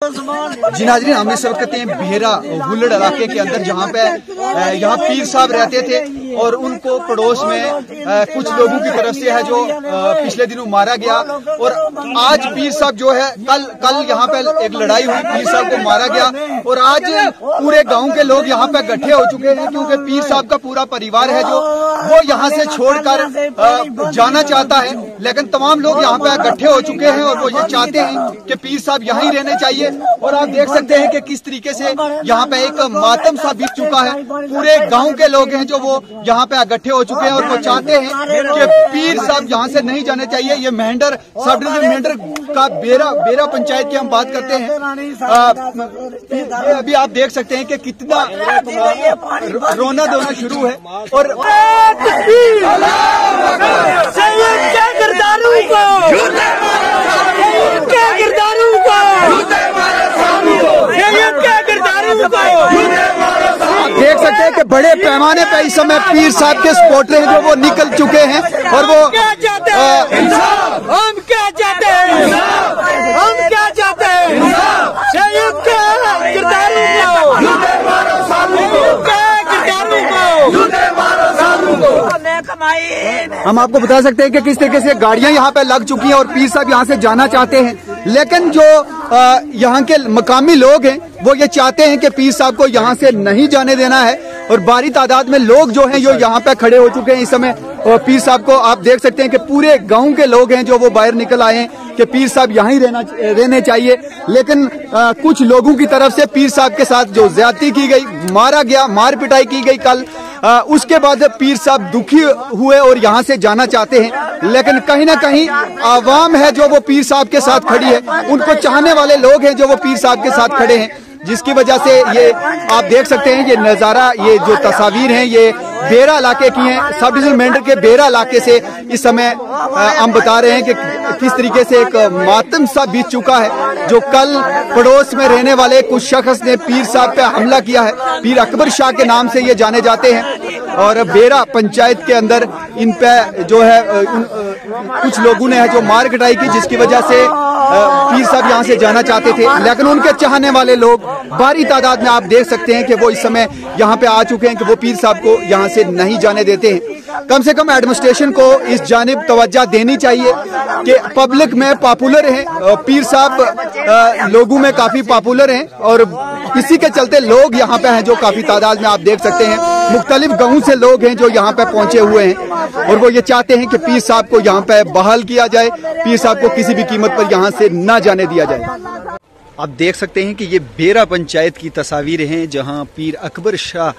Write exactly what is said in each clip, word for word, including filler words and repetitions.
जी नाज़रीन, हम इस वक्त बेहरा हुल्लड़ इलाके के अंदर जहाँ पे यहाँ पीर साहब रहते थे और उनको पड़ोस में कुछ लोगों की तरफ से है जो पिछले दिनों मारा गया। और आज पीर साहब जो है कल कल यहाँ पे एक लड़ाई हुई, पीर साहब को मारा गया और आज पूरे गांव के लोग यहाँ पे इकट्ठे हो चुके हैं क्योंकि पीर साहब का पूरा परिवार है जो वो यहाँ से छोड़कर जाना चाहता है। लेकिन तमाम लोग यहाँ पे इकट्ठे हो चुके हैं और वो ये चाहते हैं कि पीर साहब यहीं रहने चाहिए। और आप देख सकते हैं कि किस तरीके से यहाँ पे एक मातम सा बीत चुका है। पूरे गांव के लोग हैं जो वो यहाँ पे इकट्ठे हो चुके हैं और वो चाहते हैं कि पीर साहब यहाँ से नहीं जाने चाहिए। ये मेहंडर सब डिवीजन मेहंडर का बेरा बेरा पंचायत की हम बात करते हैं। आ, अभी आप देख सकते हैं कि कितना रोना धोना शुरू है। और देख सकते हैं कि बड़े पैमाने पर इस समय पीर साहब के सपोर्टर हैं जो वो निकल चुके हैं और वो क्या चाहते हैं, हम क्या चाहते हैं, हम क्या चाहते हैं, संयुक्त गिरदारों हम आपको बता सकते हैं कि किस तरीके से गाड़ियां यहाँ पे लग चुकी हैं और पीर साहब यहाँ से जाना चाहते हैं। लेकिन जो यहाँ के मकामी लोग हैं वो ये चाहते हैं कि पीर साहब को यहाँ से नहीं जाने देना है। और भारी तादाद में लोग जो हैं जो यहाँ पे खड़े हो चुके हैं इस समय और पीर साहब को आप देख सकते हैं कि पूरे गांव के लोग हैं जो वो बाहर निकल आए हैं कि पीर साहब यहीं रहना रहने चाहिए। लेकिन आ, कुछ लोगों की तरफ से पीर साहब के साथ जो ज्यादती की गई, मारा गया, मार पिटाई की गई कल, आ, उसके बाद पीर साहब दुखी हुए और यहाँ से जाना चाहते हैं। लेकिन कहीं ना कहीं आवाम है जो वो पीर साहब के साथ खड़ी है, उनको चाहने वाले लोग हैं जो वो पीर साहब के साथ खड़े हैं, जिसकी वजह से ये आप देख सकते हैं ये नज़ारा, ये जो तस्वीर हैं ये बेरा इलाके की हैं, सब डिवीजन मेंढर के बेरा इलाके से इस समय हम बता रहे हैं कि किस तरीके से एक मातम सा बीत चुका है। जो कल पड़ोस में रहने वाले कुछ शख्स ने पीर साहब पे हमला किया है, पीर अकबर शाह के नाम से ये जाने जाते हैं और बेरा पंचायत के अंदर इन पे जो है उन, कुछ लोगों ने है जो मार कटाई की, जिसकी वजह से पीर साहब यहाँ से जाना चाहते थे। लेकिन उनके चाहने वाले लोग भारी तादाद में आप देख सकते हैं कि वो इस समय यहाँ पे आ चुके हैं कि वो पीर साहब को यहाँ से नहीं जाने देते हैं। कम से कम एडमिनिस्ट्रेशन को इस जानिब तवज्जो देनी चाहिए कि पब्लिक में पॉपुलर हैं, पीर साहब लोगों में काफी पॉपुलर हैं और इसी के चलते लोग यहाँ पे हैं जो काफी तादाद में आप देख सकते हैं मुख्तलिफ गांवों से लोग हैं जो यहाँ पे पहुंचे हुए हैं और वो ये चाहते हैं कि पीर साहब को यहाँ पे बहाल किया जाए, पीर साहब को किसी भी कीमत पर यहाँ से न जाने दिया जाए। आप देख सकते हैं कि ये बेरा पंचायत की तस्वीरें हैं जहाँ पीर अकबर शाह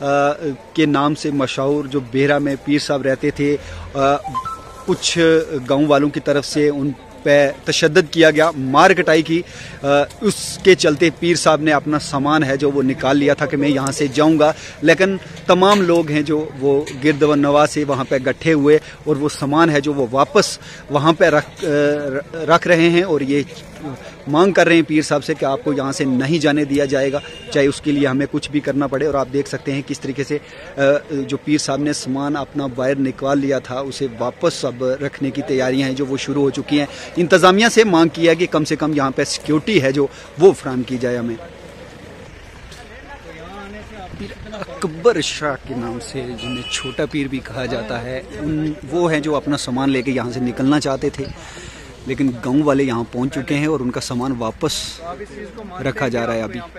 के नाम से मशहूर जो बेरा में पीर साहब रहते थे, आ, कुछ गांव वालों की तरफ से उन पे तशद्दुद किया गया, मार कटाई की। आ, उसके चलते पीर साहब ने अपना सामान है जो वो निकाल लिया था कि मैं यहाँ से जाऊँगा। लेकिन तमाम लोग हैं जो वो गिरद व नवा से वहाँ पे इकट्ठे हुए और वो सामान है जो वो वापस वहाँ पे रख रख रहे हैं और ये मांग कर रहे हैं पीर साहब से कि आपको यहाँ से नहीं जाने दिया जाएगा, चाहे उसके लिए हमें कुछ भी करना पड़े। और आप देख सकते हैं किस तरीके से जो पीर साहब ने सामान अपना बाहर निकाल लिया था उसे वापस अब रखने की तैयारियां हैं जो वो शुरू हो चुकी हैं। इंतज़ामिया से मांग की है कि कम से कम यहाँ पे सिक्योरिटी है जो वो फराहम की जाए हमें। पीर अकबर शाह के नाम से जिन्हें छोटा पीर भी कहा जाता है, उन वो हैं जो अपना सामान लेके यहाँ से निकलना चाहते थे, लेकिन गांव वाले यहाँ पहुँच चुके हैं और उनका सामान वापस रखा जा रहा है। अभी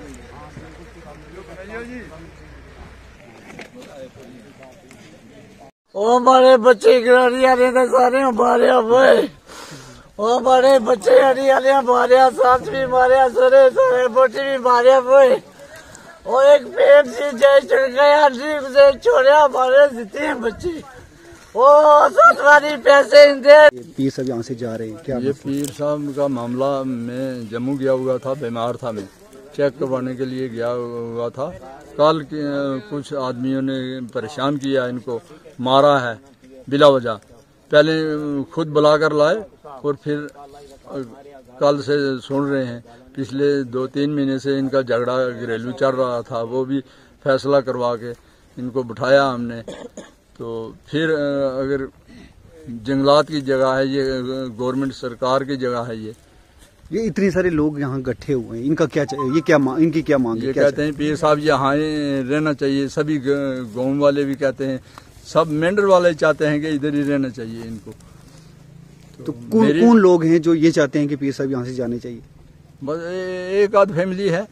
ओ हमारे बच्चे हरियाले ने सारे मारे हुए, ओ हमारे बच्चे हरियाले मारे, सास भी मारे, सरे सरे बोटी भी मारे हुए, और एक पेट से जय चढ़ गया, ठीक से छोड़े हमारे जितने बच्चे ओ सतवारी पैसे दे। पीर साहब यहाँ से जा रहे हैं क्या? ये पीर साहब का मामला, मैं जम्मू गया हुआ था, बीमार था, मैं चेक करवाने के लिए गया हुआ था। कल कुछ आदमियों ने परेशान किया, इनको मारा है बिला वजह। पहले खुद बुलाकर लाए और फिर कल से सुन रहे हैं, पिछले दो तीन महीने से इनका झगड़ा घरेलू चल रहा था, वो भी फैसला करवा के इनको बिठाया हमने। तो फिर अगर जंगलात की जगह है ये, गवर्नमेंट सरकार की जगह है ये, ये इतने सारे लोग यहाँ इकट्ठे हुए हैं, इनका क्या चाहिए, ये क्या इनकी क्या मांग है? ये कहते हैं पीर साहब यहाँ रहना चाहिए, सभी गाँव वाले भी कहते हैं, सब मेंढर वाले चाहते हैं कि इधर ही रहना चाहिए इनको। तो, तो कौन कौन लोग हैं जो ये चाहते हैं कि पीर साहब यहाँ से जाने चाहिए? बस एक आध फैमिली है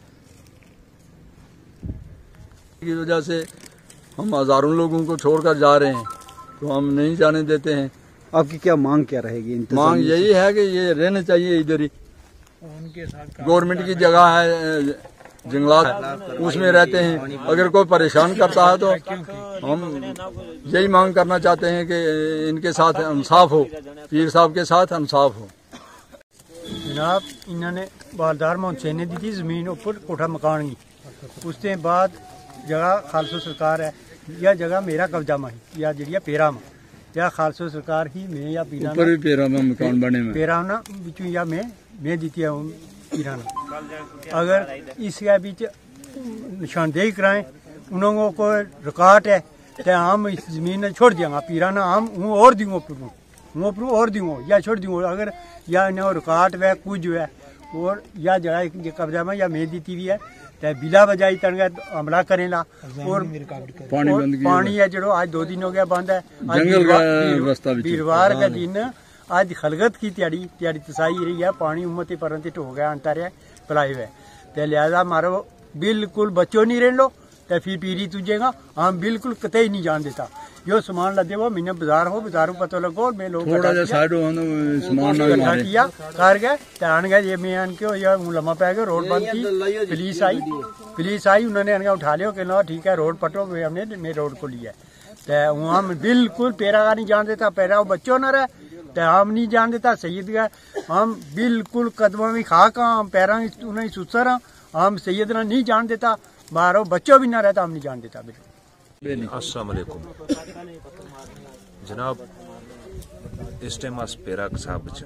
की वजह से हम हजारों लोगों को छोड़कर जा रहे हैं, तो हम नहीं जाने देते हैं। आपकी क्या मांग क्या रहेगी? मांग यही है कि ये रहना चाहिए इधर ही। गवर्नमेंट की जगह है जंगलात, उसमें रहते हैं, अगर कोई परेशान करता है तो हम यही मांग करना चाहते हैं कि इनके साथ इंसाफ हो, पीर साहब के साथ इंसाफ हो। जनाब इन्होंने बालदार मोहन ने दी थी जमीन ऊपर कोठा मकान की, उसके बाद जगह खालसो सरकार है, यह जगह मेरा कब्जा में या जी पेरा में या खालसो सरकार ही में या पीरा ऊपर भी पेरा में मकान बने में पेरा ना बिचू या मैं मैं दी थी पीरा ना। अगर इसके बीच निशानदेही कराएं उन्होंने को रिकॉर्ड है तो हम इस जमीन ने छोड़ दिया पीरा ना, हम और दूंगा ऊपर और दूंगा या छोड़ दूंगा। अगर या इन्हें रिकॉर्ड है कुछ है और या जगह कब्जा में या मैं दी हुई है तो बिला बजाई तनगा हमला करेला। और पानी, और पानी है जो आज दो दिन हो गया बंद है। जंगल का रास्ता वीरवार का दिन आज खलगत की तैयारी तैयारी तसाई रही है, पानी उम्मती परंतिट हो गया अंतर है पलाई हुए तो लिहाजा मारो बिल्कुल बच्चों नहीं रहने लो तो फिर पीरी तुझेगा, हम बिल्कुल कतई नहीं जान देता। यो सामान लदे वो मैंने बाजार हो बाजारों पता लगो मैं लोग थोड़ा जा साइड हो सामान इकट्ठा किया कर गए तो आन गए ये मैं आन के या लम्बा पै गए, रोड बंद की, पुलिस आई पुलिस आई उन्होंने आन उठा लियो कि लो ठीक है रोड पटो, हमने मेरे रोड को लिया तो वहाँ बिल्कुल पेरा का नहीं जान देता, पैरा वो बच्चों न रहे तो हम नहीं जान देता सैयद का, हम बिल्कुल कदमों में खा का हम पैरा उन्हें सुसर हम सैयद ना नहीं जान देता, बाहरों बच्चों भी ना रहता हम नहीं जान देता बिल्कुल। अस्सलाम वालेकुम जनाब, इस टाइम अस पेरा साहब च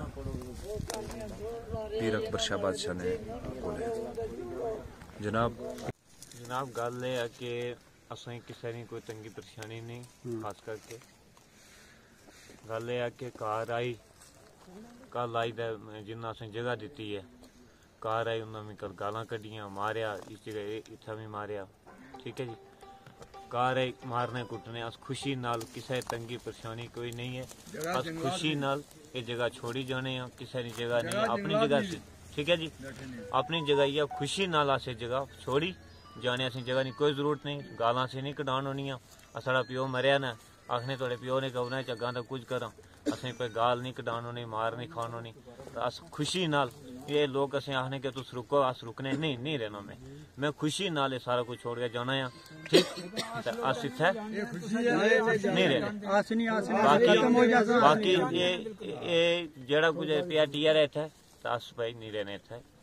पीर अकबर शाह बादशाह ने बोले जनाब जनाब गल है कि असें किसी ने कोई तंगी परेशानी नहीं, खास करके गल है कि कार आई कल आई जिन्ना असें जगह दी है, कार आई उन्होंने कल गालां कड्डियां मारिया, इस जगह इत्था भी मारिया, ठीक है जी। कार है मारने कुटने अस खुशी नाल, किसी तंगी परेशानी कोई नहीं है, अस खुशी नाल ये जगह छोड़ी जाने हैं, किसी की जगह नहीं अपनी जगह से, ठीक है जी, अपनी जगह या खुशी नाल अस जगह छोड़ी जाने, असें जगह नहीं कोई जरूरत नहीं, गालां से नहीं कटान होनी, साढ़ा प्यो मरिया ना आखने थोड़े प्यो ने कवना चग्गा तो कुछ करा, असें कोई गाल नहीं कटान होनी, मार नहीं खान होनी, तो अस खुशी नाल ये लोग असें आखने कि तुस रुको, अस रुकने नहीं नहीं रहना, मैं मैं खुशी नाल ये सारा कुछ छोड़ के जाना है, ठीक अस इत्थे नहीं रहना। बाकी बाकी ये ये जेड़ा कुछ पिया टीयर है इत्थे तो अस भाई नहीं रहने इत्थे।